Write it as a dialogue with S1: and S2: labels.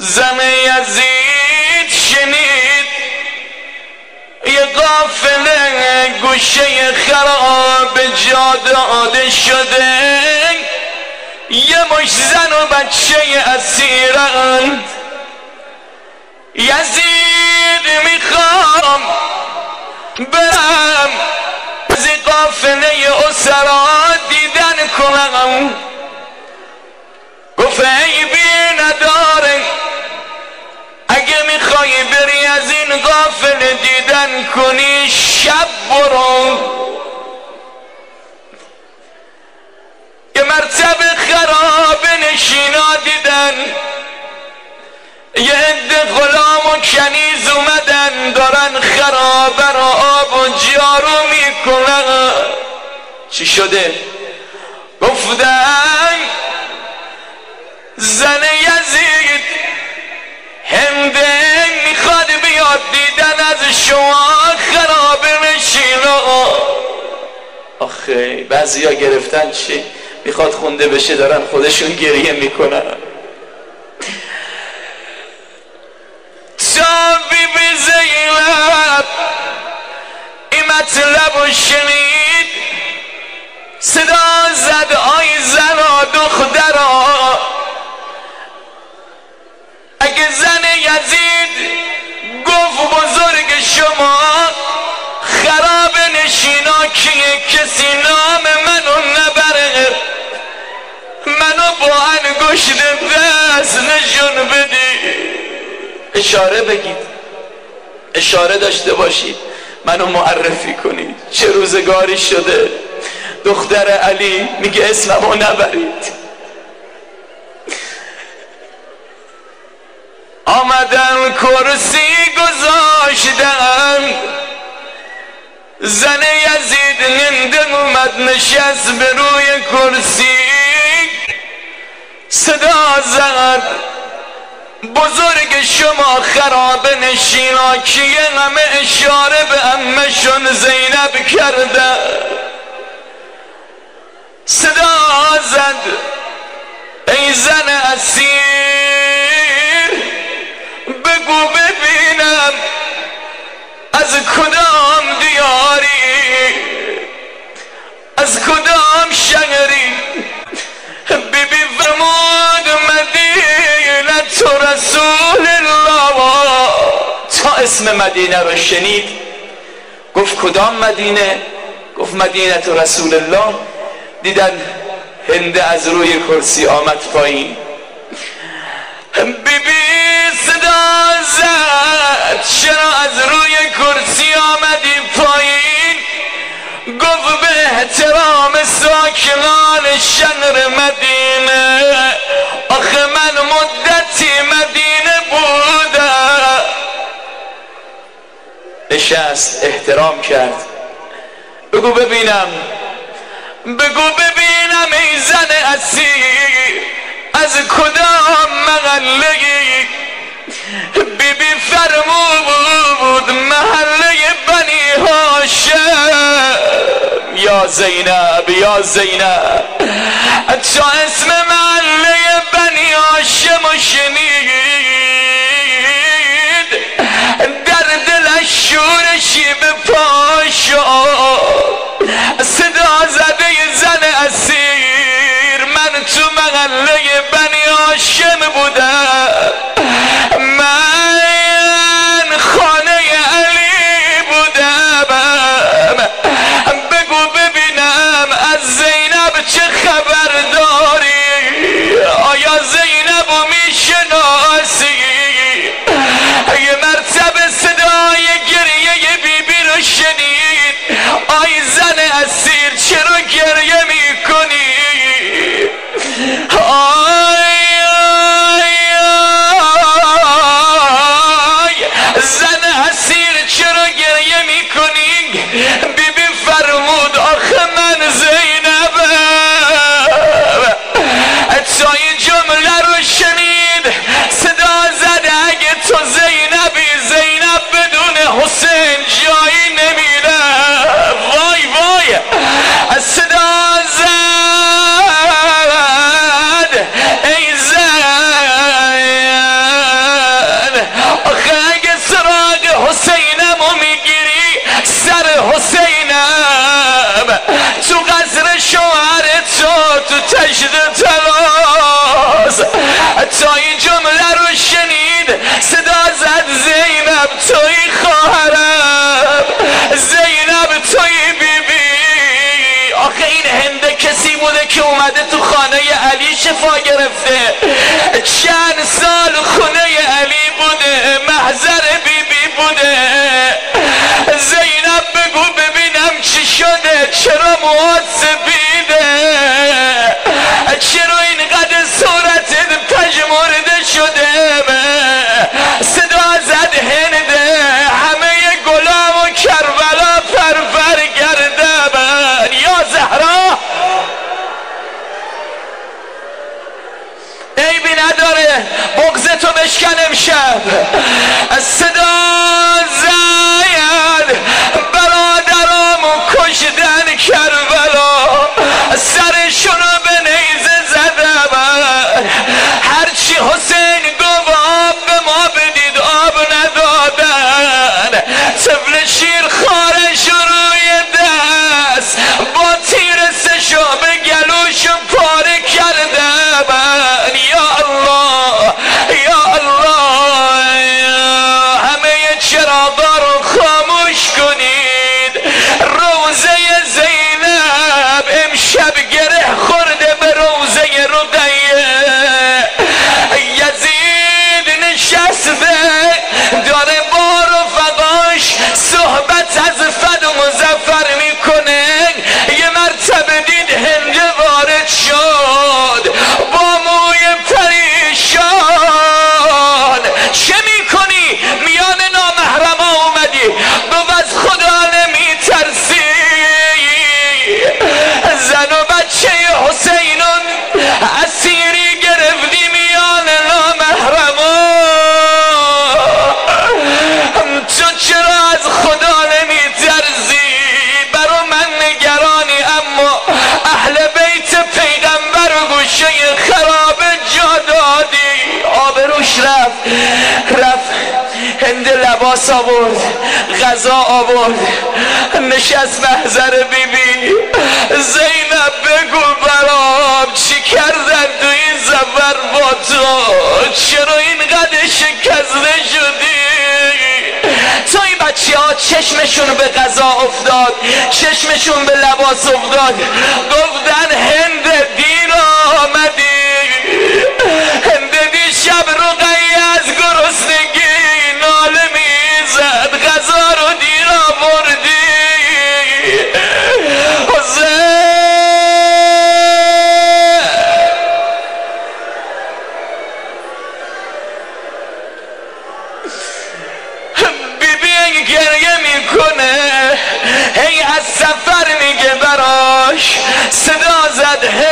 S1: زن یزید شنید یه قافله گوشه خراب جا داده شده، یه مش زن و بچه اسیرند. یزید میخوام برم از این قافله اسرا دیدن کنم. گفت عیبی نداره، اگه میخوای بری از این قافله دیدن کنی شب برو. یه مرتبه خراب نشینا دیدن، یه عده غلام و کنیز اومدن دارن خرابه را آب و جارو میکنن. چی شده؟ گفتن زن یزید هنده میخواد بیاد دیدن از شما خرابه نشینا. آخه بعضی ها گرفتن چی؟ میخواد خونده بشه دارن خودشون گریه میکنن. تا بی بی زینب این مطلب رو شنید، صدا زد آی زن و دخترا، اگه زن یزید گفت بزرگ شما خراب نشینا کیه، کسی نام منو نبره، منو با انگشت دست نشون بدی. اشاره بگید، اشاره داشته باشید، منو معرفی کنید. چه روزگاری شده دختر علی میگه اسممو نبرید. آمدن کرسی گذاشتن، زن یزید ننده اومد نشست به روی کرسی، صدا زد بزرگ شما خراب نشینا کیه؟ همه اشاره به عمشون زینب کرده. صدا زد ای زن اسیر بگو ببینم از کدام دیاری، از کدام شهری؟ بیبی فرمود مدینه تو رسول الله. تا اسم مدینه رو شنید گفت کدام مدینه؟ گفت مدینه تو رسول الله. دیدن هنده از روی کرسی آمد پایین. بیبی صدا زد چرا از روی کرسی آمدی پایین؟ گفت به احترام ساکنان شهر مدینه، آخه من مدتی مدینه بودم. نشست احترام کرد. بگو ببینم، بگو ببینم ای زن اسیر از کدام محله‌ای؟ بیبی فرمود محله بنی هاشم. یا زینب یا زینب، تا اسم محله بنی هاشم و شنید در دلش شورشی به پا شد. صدا زده زن اسیر من تو محله بنی هاشم بودم، من خانه علی بودم. بگو ببینم از زینب چه خبر داری؟ آیا زینب رو میشناسی؟ یه مرتبه صدای گریه بیبی رو شنید. آی زن اسیر چرا گریه میکنی؟ زن اسیر چرا گریه میکنی؟ بیبی فرمود آخه من زینبم. تا این جمله رو شنید شفا گرفته. چند سال خونه علی بوده، محضر بیبی بوده. زینب بگو ببینم چی شده، چرا موهات سپیده، چرا اینقدر صورتت پژمرده شده. صدا زد هنده، همه گلام و کربلا پرپر کرده. یا زهرا عیبی نداره، بغضتو بشکن امشب. صدا زد برادرامو کشتن کربلا، سرشونو به نیزه زدم. هرچی حسین گفت آب به ما بدید آب ندادن. طفل شیر خارش روی دست با تیر سشو به گلوشو پاره کرده. یا الله یا الله، همه چراغا رو خاموش کنید. روزه زینب امشب گره خورده به روزه رقیه. یزید نشسته داره با رفقاش صحبت از فتح و مظفر میکنه. یه مرتبه دید هند وارد شد با موی پریشان. چه میکنی؟ میان نامحرما اومدی، گفت از خدا نمیترسی؟ زن و بچه حسینون اسیری گرفتی میان نامحرما. تو چرا از خدا نمیترسی؟ برا من نگرانی، اما اهل بیت پیغمبر و گوشه خراب جا دادی. آبروش رفت هند لباس آورد، غذا آورد، نشست محضر بیبی. زینب بگو برام چی کردن تو این سفر با تو؟ چرا اینقدر شکسته شدی؟ تو این بچه ها چشمشون به غذا افتاد، چشمشون به لباس افتاد، گفتن هند دیر آمدی. هند دیشب رقیه از گرسنگی ناله میزد، غذا رو دیر آوردی. بیبی گریه میکنه، هی از سفر میگه براش. صدا زد